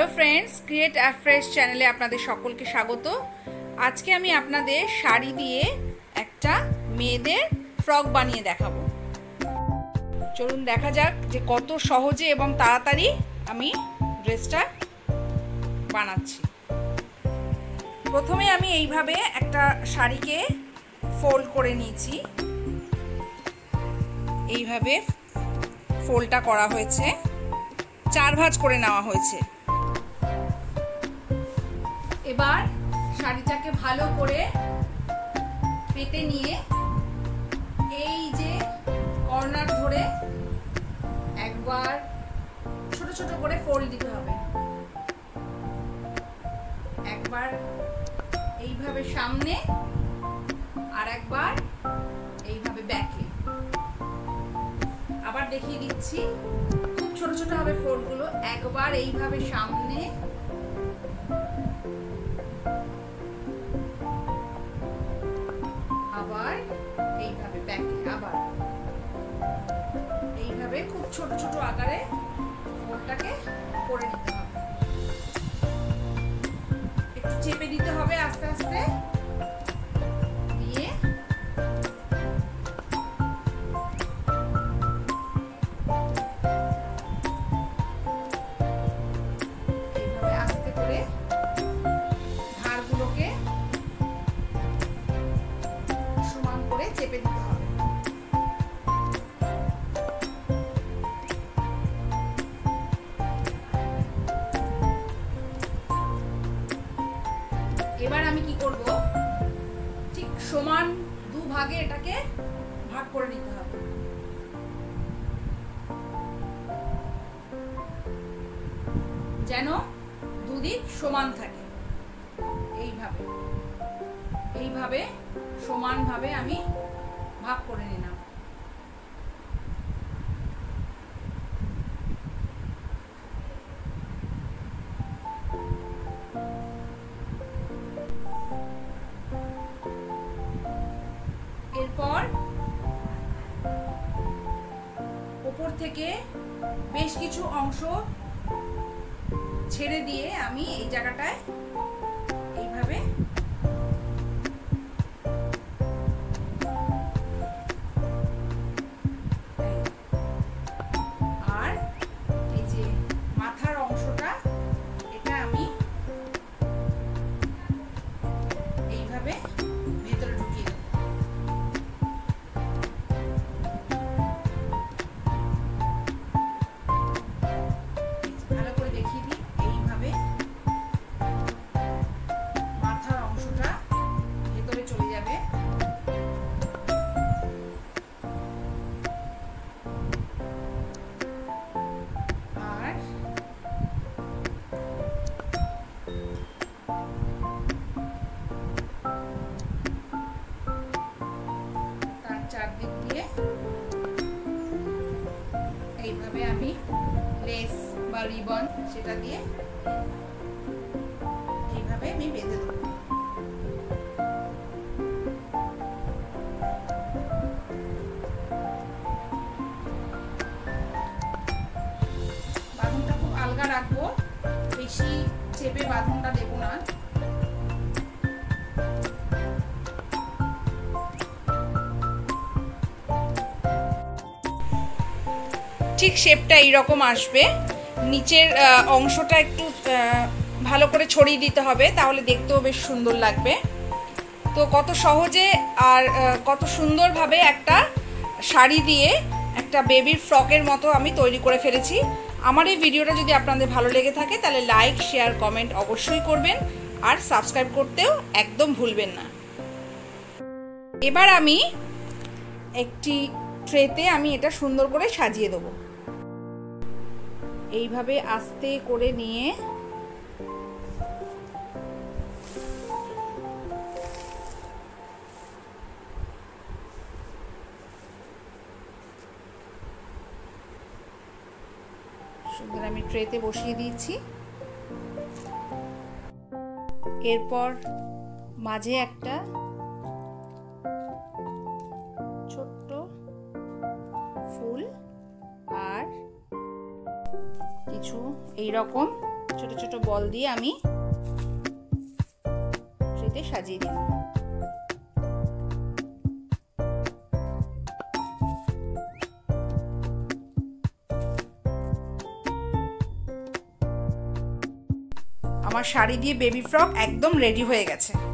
Hello friends, create afresh चैनेले आपनादेर सकलके स्वागत। आज के आमी आपनादेर शाड़ी दिए एकटा मेयेदेर फ्रक बानिये देखाबो। चलुन देखा जाक जे कत सहजे एबं ताड़ाताड़ी आमी ड्रेसटा बानाच्छि। प्रथमे आमी एइभाবে একটা শাড়িকে ফোল্ড করে নিয়েছি। এইভাবে ফোল্ডটা করা হয়েছে, চার ভাঁজ করে নেওয়া হয়েছে। এবার শাড়িটাকে ভালো করে পেতে নিয়ে এই যে কর্নার ধরে একবার ছোট ছোট করে ফোল্ড দিতে হবে। একবার এইভাবে সামনে আর একবার এইভাবে ব্যাকে। আবার দেখিয়ে দিচ্ছি, খুব ছোট ছোট হবে ফোল্ডগুলো। একবার এইভাবে সামনে, আবার এইভাবে ব্যাকে, আবার এইভাবে খুব ছোট ছোট আকারে ফোল্ডটাকে করে নিতে হবে। একটু চেপে দিতে হবে আস্তে আস্তে দিয়ে। এইভাবে আস্তে করে ধারগুলোকে সমান করে চেপে দিতে হবে। এবার আমি কি করব, ঠিক সমান দু ভাগে এটাকে ভাগ করে নিতে হবে। যেন দুদিক সমান থাকে। এইভাবে এইভাবে সমানভাবে আমি ভাগ করে নিলাম। এরপর উপর থেকে বেশ কিছু অংশ ছেড়ে দিয়ে আমি এই জায়গাটায় এইভাবে আর এই যে মাথার অংশটা এটা আমি এইভাবে ভেতরে ঢুকিয়ে দেব। ভালো করে দেখিয়ে দিই। এইভাবে মাথার অংশটা ভেতরে চলে যাবে। আর তার চারদিক দিয়ে এইভাবে আমি লেস বা রিবন সেটা দিয়ে এইভাবে আমি বেঁধে দেব। বাঁধনটা খুব আলগা রাখবো, বেশি চেপে বাঁধনটা দেবো না। ঠিক শেপটা এইরকম আসবে। নিচের অংশটা একটু ভালো করে ছড়িয়ে দিতে হবে, তাহলে দেখতেও বেশ সুন্দর লাগবে। তো কত সহজে আর কত সুন্দরভাবে একটা শাড়ি দিয়ে একটা বেবির ফ্রকের মতো আমি তৈরি করে ফেলেছি। আমার এই ভিডিওটা যদি আপনাদের ভালো লেগে থাকে তাহলে লাইক, শেয়ার, কমেন্ট অবশ্যই করবেন আর সাবস্ক্রাইব করতেও একদম ভুলবেন না। এবার আমি একটি ট্রেতে আমি এটা সুন্দর করে সাজিয়ে দেবো। এইভাবে আস্তে করে নিয়ে সুন্দর আমি ট্রেতে বসিয়ে দিয়েছি। এরপর মাঝে একটা ছোট্ট ফুল আর কিছু এই রকম ছোট ছোট বল দিয়ে আমি ট্রেতে সাজিয়ে দিলাম। আমার শাড়ি দিয়ে বেবি ফ্রক একদম রেডি হয়ে গেছে।